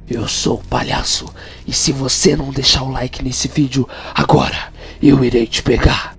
Eu sou o palhaço, e se você não deixar o like nesse vídeo agora, eu irei te pegar.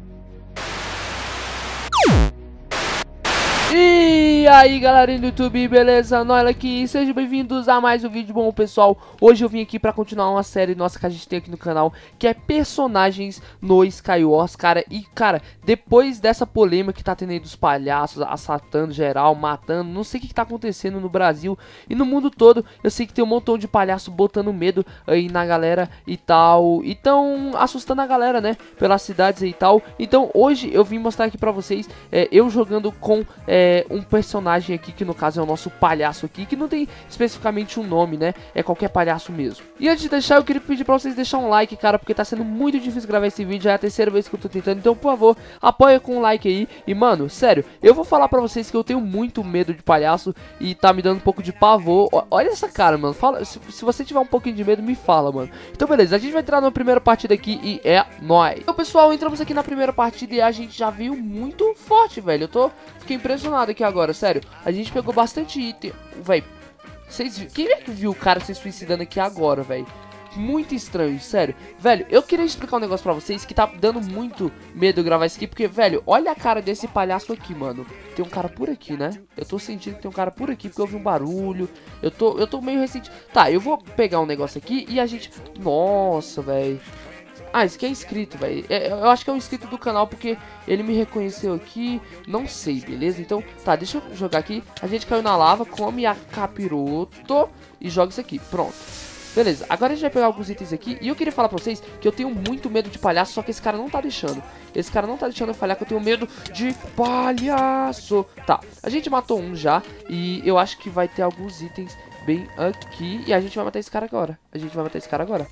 E aí galerinha do YouTube, beleza? Nós aqui, sejam bem-vindos a mais um vídeo. Bom pessoal, hoje eu vim aqui pra continuar uma série nossa que a gente tem aqui no canal, que é personagens no Skywars, cara. E cara, depois dessa polêmica que tá tendo aí dos palhaços assaltando geral, matando, não sei o que tá acontecendo no Brasil e no mundo todo. Eu sei que tem um montão de palhaço botando medo aí na galera e tal, e tão assustando a galera, né, pelas cidades e tal. Então hoje eu vim mostrar aqui pra vocês, eu jogando com um personagem aqui, que no caso é o nosso palhaço aqui, que não tem especificamente um nome, né, é qualquer palhaço mesmo. E antes de deixar, eu queria pedir pra vocês deixarem um like, cara, porque tá sendo muito difícil gravar esse vídeo, já é a terceira vez que eu tô tentando, então por favor, apoia com um like aí. E mano, sério, eu vou falar pra vocês que eu tenho muito medo de palhaço e tá me dando um pouco de pavor. Olha essa cara, mano, fala, se você tiver um pouquinho de medo, me fala, mano. Então beleza, a gente vai entrar na primeira partida aqui e é nóis. Então pessoal, entramos aqui na primeira partida e a gente já veio muito forte, velho. Fiquei impressionado aqui agora, sério. A gente pegou bastante item, velho. Quem é que viu o cara se suicidando aqui agora, velho? Muito estranho, sério. Velho, eu queria explicar um negócio pra vocês que tá dando muito medo gravar isso aqui, porque, velho, olha a cara desse palhaço aqui, mano. Tem um cara por aqui, né? Eu tô sentindo que tem um cara por aqui, porque eu ouvi um barulho. Eu tô meio ressentido. Tá, eu vou pegar um negócio aqui e a gente... Nossa, velho. Ah, isso aqui é inscrito, velho. Eu acho que é um inscrito do canal, porque ele me reconheceu aqui. Não sei, beleza? Então, tá, deixa eu jogar aqui. A gente caiu na lava, come a capiroto e joga isso aqui. Pronto. Beleza, agora a gente vai pegar alguns itens aqui. E eu queria falar pra vocês que eu tenho muito medo de palhaço, só que esse cara não tá deixando. Esse cara não tá deixando eu falhar, que eu tenho medo de palhaço. Tá, a gente matou um já. E eu acho que vai ter alguns itens bem aqui. E a gente vai matar esse cara agora.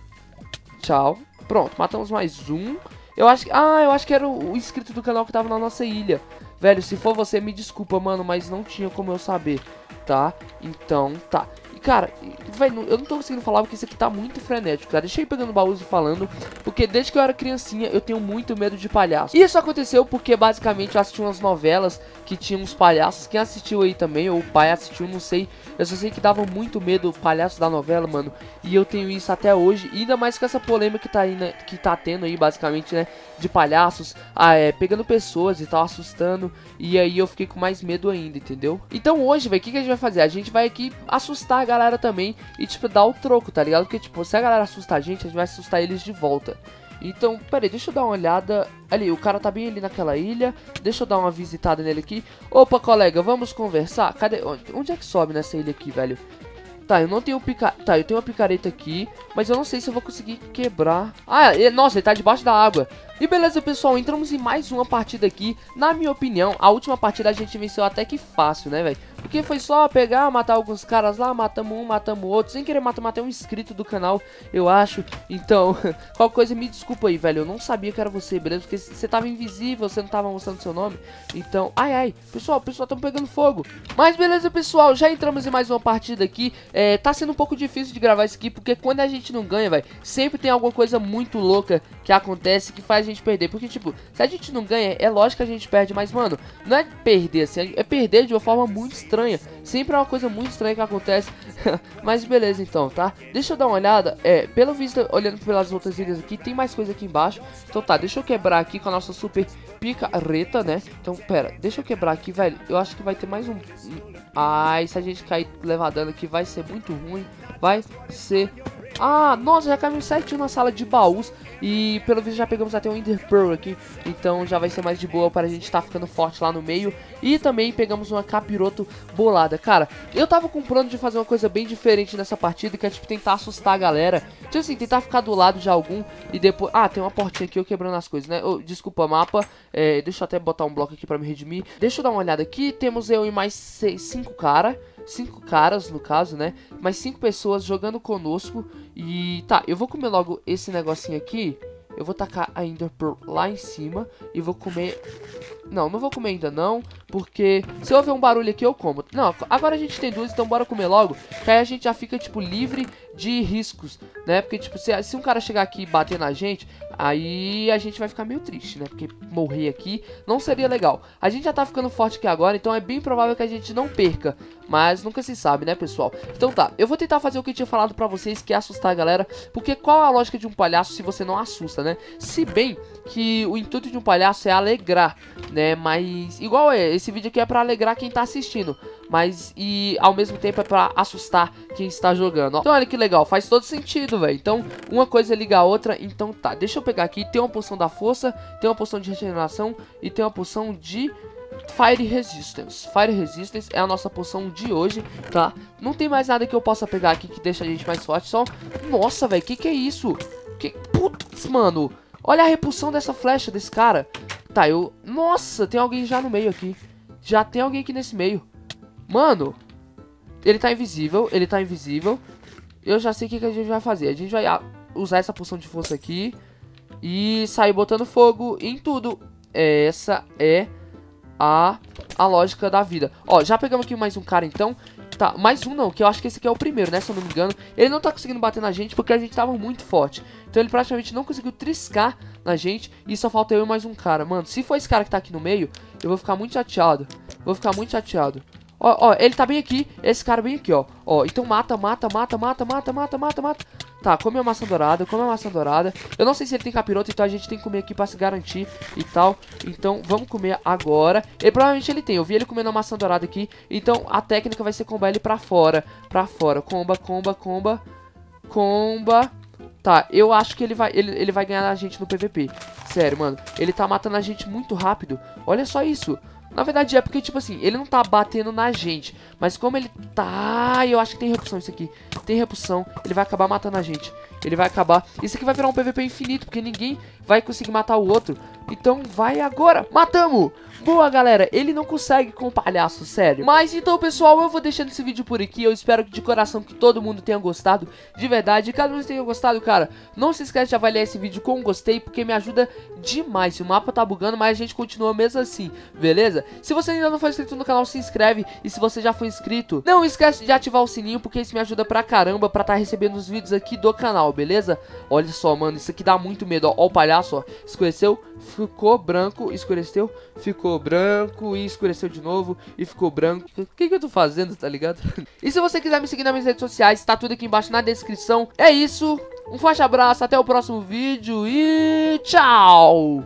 Tchau. Pronto, matamos mais um. Eu acho que era o inscrito do canal que tava na nossa ilha. Velho, se for você, me desculpa, mano, mas não tinha como eu saber, tá? Então, tá. E, cara, velho, eu não tô conseguindo falar porque isso aqui tá muito frenético, cara. Deixa eu ir pegando baús e falando, porque desde que eu era criancinha, eu tenho muito medo de palhaço. E isso aconteceu porque, basicamente, eu assisti umas novelas que tinham uns palhaços. Quem assistiu aí também, ou o pai assistiu, não sei. Eu só sei que dava muito medo o palhaço da novela, mano. E eu tenho isso até hoje, e ainda mais com essa polêmica que tá aí, né, que tá tendo aí, basicamente, né, de palhaços, pegando pessoas e tal, assustando. E aí eu fiquei com mais medo ainda, entendeu? Então hoje, velho, o que a gente vai fazer? A gente vai aqui assustar a galera também e, tipo, dar o troco, tá ligado? Porque, tipo, se a galera assustar a gente vai assustar eles de volta. Então, peraí, deixa eu dar uma olhada. Ali, o cara tá bem ali naquela ilha. Deixa eu dar uma visitada nele aqui. Opa, colega, vamos conversar? Cadê? Onde é que sobe nessa ilha aqui, velho? Tá, eu não tenho Tá, eu tenho uma picareta aqui, mas eu não sei se eu vou conseguir quebrar. Nossa, ele tá debaixo da água. E beleza, pessoal, entramos em mais uma partida aqui. Na minha opinião, a última partida a gente venceu até que fácil, né, velho? Porque foi só pegar, matar alguns caras lá, matamos um, matamos outro. Sem querer matar um inscrito do canal, eu acho. Então, qualquer coisa, me desculpa aí, velho. Eu não sabia que era você, beleza? Porque você tava invisível, você não tava mostrando seu nome. Então, pessoal, tamo pegando fogo. Mas beleza, pessoal, já entramos em mais uma partida aqui. Tá sendo um pouco difícil de gravar isso aqui, porque quando a gente não ganha, velho, sempre tem alguma coisa muito louca que acontece que faz a gente perder. Porque, tipo, se a gente não ganha, é lógico que a gente perde. Mas, mano, não é perder assim, é perder de uma forma muito estranha. Sempre é uma coisa muito estranha que acontece. Mas beleza, então, tá? Deixa eu dar uma olhada. Pelo visto, olhando pelas outras ilhas aqui, tem mais coisa aqui embaixo. Então tá, deixa eu quebrar aqui com a nossa super picareta, né? Então, pera, deixa eu quebrar aqui, velho. Eu acho que vai ter mais um... Ai, se a gente cair levar dano aqui, vai ser muito ruim. Vai ser... Nossa, já caímos certinho na sala de baús. E pelo visto já pegamos até um Ender Pearl aqui. Então já vai ser mais de boa para a gente estar ficando forte lá no meio. E também pegamos uma capiroto bolada. Cara, eu tava com plano de fazer uma coisa bem diferente nessa partida, que é tipo tentar assustar a galera. Tipo assim, tentar ficar do lado de algum e depois... tem uma portinha aqui, eu quebrando as coisas, né? Desculpa, mapa. Deixa eu até botar um bloco aqui pra me redimir. Deixa eu dar uma olhada aqui. Temos eu e mais 5 caras, no caso, né? Mais 5 pessoas jogando conosco. E tá, eu vou comer logo esse negocinho aqui. Eu vou tacar a Ender Pearl lá em cima e vou comer Não vou comer ainda não, porque se eu ouvir um barulho aqui eu como. Não, agora a gente tem duas, então bora comer logo, que aí a gente já fica, tipo, livre de riscos, né? Porque, tipo, se um cara chegar aqui e bater na gente, aí a gente vai ficar meio triste, né? Porque morrer aqui não seria legal. A gente já tá ficando forte aqui agora, então é bem provável que a gente não perca, mas nunca se sabe, né, pessoal? Então tá, eu vou tentar fazer o que eu tinha falado pra vocês, que é assustar a galera, porque qual é a lógica de um palhaço se você não assusta, né? Se bem que o intuito de um palhaço é alegrar, né? Mas, igual esse vídeo aqui é pra alegrar quem tá assistindo, mas, e ao mesmo tempo é pra assustar quem está jogando, ó. Então olha que legal, faz todo sentido, velho. Então, uma coisa liga a outra, então tá. Deixa eu pegar aqui, tem uma poção da força, tem uma poção de regeneração e tem uma poção de Fire Resistance. Fire Resistance é a nossa poção de hoje, tá? Não tem mais nada que eu possa pegar aqui que deixa a gente mais forte, só... Nossa, velho, que é isso? Putz, mano, olha a repulsão dessa flecha desse cara. Tá, Nossa, tem alguém já no meio aqui. Já tem alguém aqui nesse meio. Mano, ele tá invisível, Eu já sei o que a gente vai fazer. A gente vai usar essa poção de força aqui e sair botando fogo em tudo. Essa é a lógica da vida. Ó, já pegamos aqui mais um cara então. Tá, mais um não, que eu acho que esse aqui é o primeiro, né, se eu não me engano. Ele não tá conseguindo bater na gente porque a gente tava muito forte. Então ele praticamente não conseguiu triscar na gente. E só falta eu e mais um cara. Mano, se for esse cara que tá aqui no meio, eu vou ficar muito chateado. Ó, ele tá bem aqui, esse cara bem aqui, ó. Ó, então mata. Tá, come a maçã dourada, Eu não sei se ele tem capiroto, então a gente tem que comer aqui pra se garantir e tal. Então, vamos comer agora. Provavelmente ele tem, eu vi ele comendo a maçã dourada aqui. Então, a técnica vai ser combar ele pra fora. Comba. Tá, eu acho que ele vai ganhar a gente no PVP. Sério, mano, ele tá matando a gente muito rápido. Olha só isso. Na verdade é porque, tipo assim, ele não tá batendo na gente, mas como ele tá... Eu acho que tem repulsão isso aqui. Tem repulsão, ele vai acabar matando a gente. Isso aqui vai virar um PVP infinito, porque ninguém vai conseguir matar o outro. Então vai agora. Matamos! Boa, galera, ele não consegue com o palhaço, sério. Mas então, pessoal, eu vou deixando esse vídeo por aqui. Eu espero que de coração que todo mundo tenha gostado, de verdade. Caso vocês tenham gostado, cara, não se esquece de avaliar esse vídeo com um gostei, porque me ajuda demais. O mapa tá bugando, mas a gente continua mesmo assim, beleza? Se você ainda não for inscrito no canal, se inscreve. E se você já foi inscrito, não esquece de ativar o sininho, porque isso me ajuda pra caramba pra tá recebendo os vídeos aqui do canal, beleza? Olha só, mano, isso aqui dá muito medo, ó. Ó o palhaço, ó, escureceu, ficou branco, escureceu, ficou branco e escureceu de novo e ficou branco. O que eu tô fazendo, tá ligado? E se você quiser me seguir nas minhas redes sociais, tá tudo aqui embaixo na descrição. É isso, um forte abraço, até o próximo vídeo e tchau!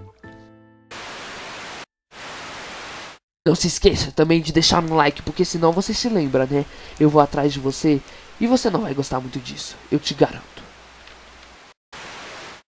Não se esqueça também de deixar um like, porque senão você se lembra, né? Eu vou atrás de você e você não vai gostar muito disso, eu te garanto.